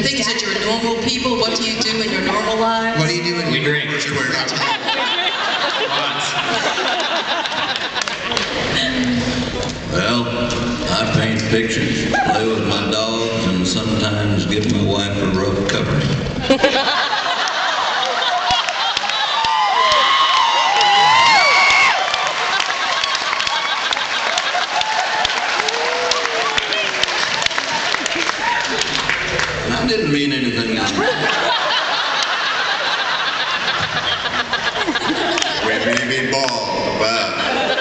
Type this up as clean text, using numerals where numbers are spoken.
I think you said you're normal people. What do you do in your normal lives? What do you do when We drink. we're not Well, I paint pictures, play with my dogs, and sometimes give my wife a rough covering. I didn't mean anything else. We may be bald, but